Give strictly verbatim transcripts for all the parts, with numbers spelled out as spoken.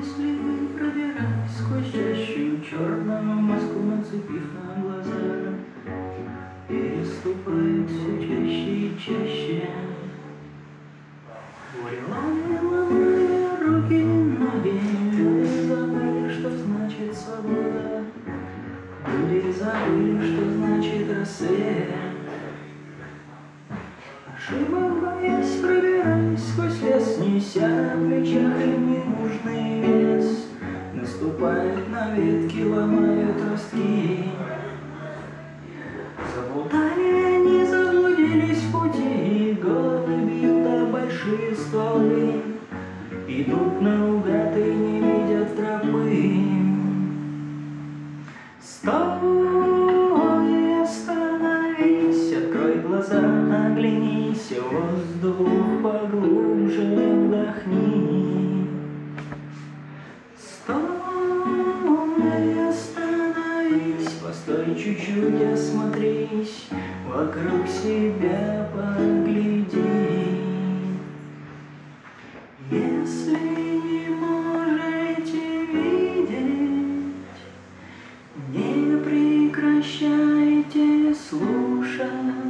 если вы пробирались сквозь чащу черную маску, нацепив на глаза, переступает все чаще и чаще. Горе ломило мои руки и ноги, люди забыли, что значит свобода, люди забыли, что значит рассвет. Ошибок боясь, пробираясь сквозь лес, неся на плечах и ненужный вес, наступают на ветки, ломают ростки. Заплутали они, заблудились в пути, головы бьют о большие стволы, идут наугад и не видят тропы. Стой, остановись, открой глаза, оглянись, воздух поглубже вдохни. Стой, остановись, постой чуть-чуть, осмотрись, вокруг себя погляди. Если не можете видеть, не прекращайте слушать.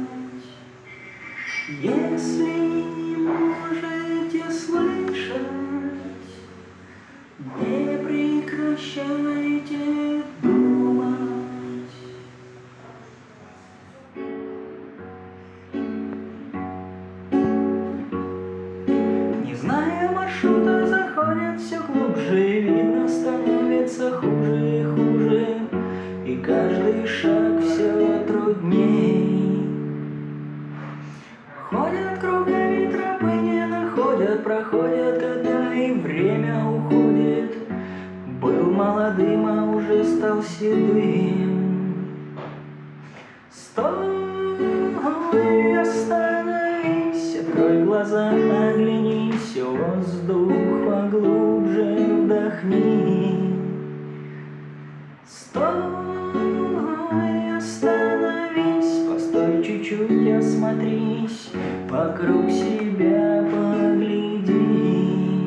Если не можете слышать, не прекращайте думать. Не зная маршрута, заходят все глубже, видно становится хуже и хуже, и каждый шаг все трудней. Ходят кругами, тропы не находят, проходят года и время уходит. Был молодым, а уже стал седым. Стой, остановись, открой глаза, оглянись, воздух поглубже вдохни. Стой, остановись, постой чуть-чуть, осмотрись, вокруг себя погляди.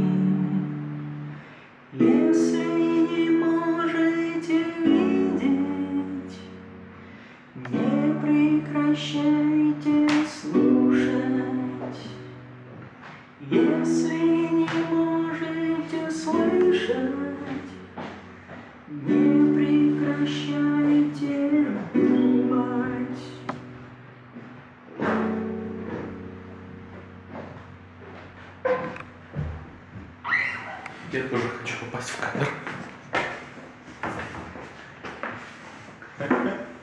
Если не можете видеть, не прекращайте слушать. Если не можете слышать, не прекращайте думать. Я тоже хочу попасть в кадр.